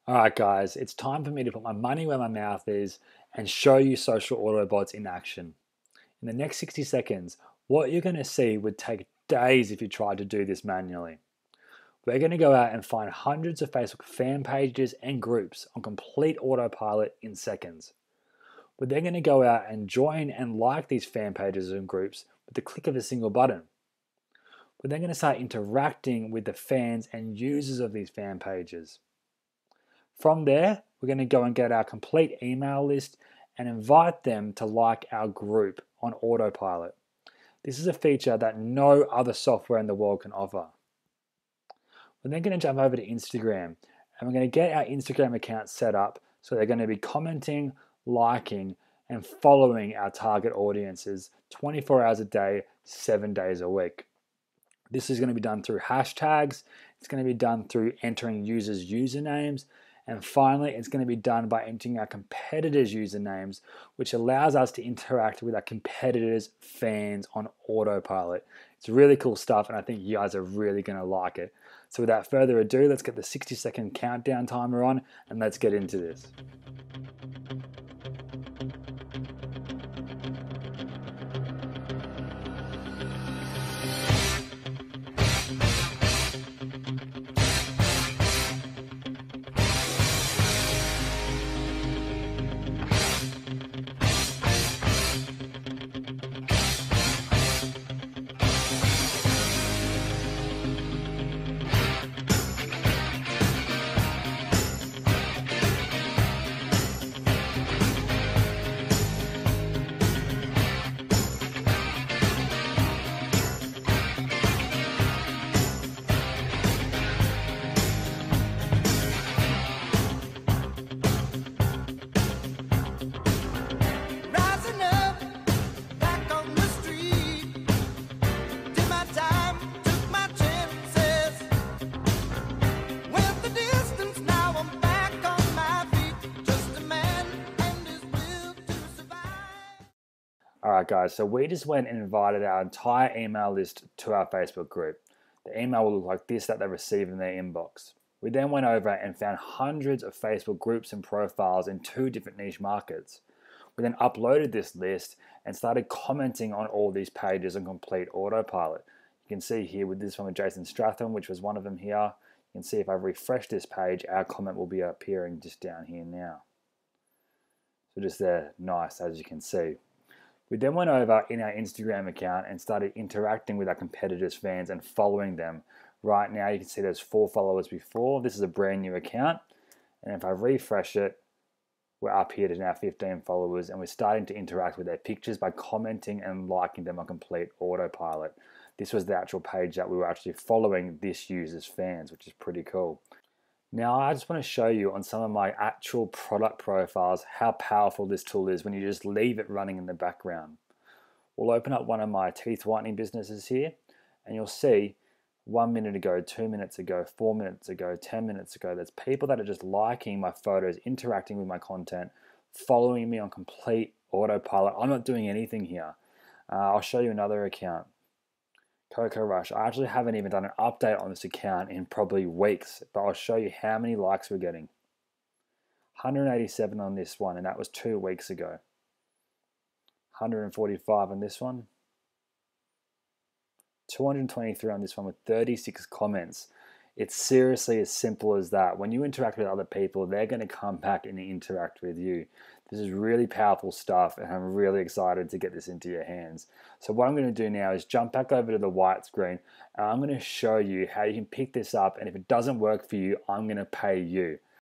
All right, guys, it's time for me to put my money where my mouth is and show you social Autobots in action. In the next 60 seconds, what you're going to see would take days if you tried to do this manually. We're going to go out and find hundreds of Facebook fan pages and groups on complete autopilot in seconds. We're then going to go out and join and like these fan pages and groups with the click of a single button. We're then going to start interacting with the fans and users of these fan pages. From there, we're going to go and get our complete email list and invite them to like our group on autopilot. This is a feature that no other software in the world can offer. We're then going to jump over to Instagram and we're going to get our Instagram account set up so they're going to be commenting, liking, and following our target audiences 24 hours a day, 7 days a week. This is going to be done through hashtags, it's going to be done through entering users' usernames, and finally, it's going to be done by entering our competitors' usernames, which allows us to interact with our competitors' fans on autopilot. It's really cool stuff, and I think you guys are really going to like it. So without further ado, let's get the 60-second countdown timer on, and let's get into this. Alright guys, so we just went and invited our entire email list to our Facebook group. The email will look like this that they received in their inbox. We then went over and found hundreds of Facebook groups and profiles in 2 different niche markets. We then uploaded this list and started commenting on all these pages on complete autopilot. You can see here with this one with Jason Stratham, which was one of them here. You can see if I refresh this page, our comment will be appearing just down here now. So just there, nice, as you can see. We then went over in our Instagram account and started interacting with our competitors' fans and following them. Right now you can see there's 4 followers before. This is a brand new account. And if I refresh it, we're up here to now 15 followers and we're starting to interact with their pictures by commenting and liking them on complete autopilot. This was the actual page that we were actually following this user's fans, which is pretty cool. Now I just want to show you on some of my actual product profiles how powerful this tool is when you just leave it running in the background. We'll open up one of my teeth whitening businesses here and you'll see 1 minute ago, 2 minutes ago, 4 minutes ago, 10 minutes ago, there's people that are just liking my photos, interacting with my content, following me on complete autopilot. I'm not doing anything here. I'll show you another account. Coco Rush. I actually haven't even done an update on this account in probably weeks, but I'll show you how many likes we're getting. 187 on this one, and that was 2 weeks ago. 145 on this one. 223 on this one with 36 comments. It's seriously as simple as that. When you interact with other people, they're going to come back and interact with you. This is really powerful stuff and I'm really excited to get this into your hands. So what I'm going to do now is jump back over to the white screen and I'm going to show you how you can pick this up, and if it doesn't work for you, I'm going to pay you.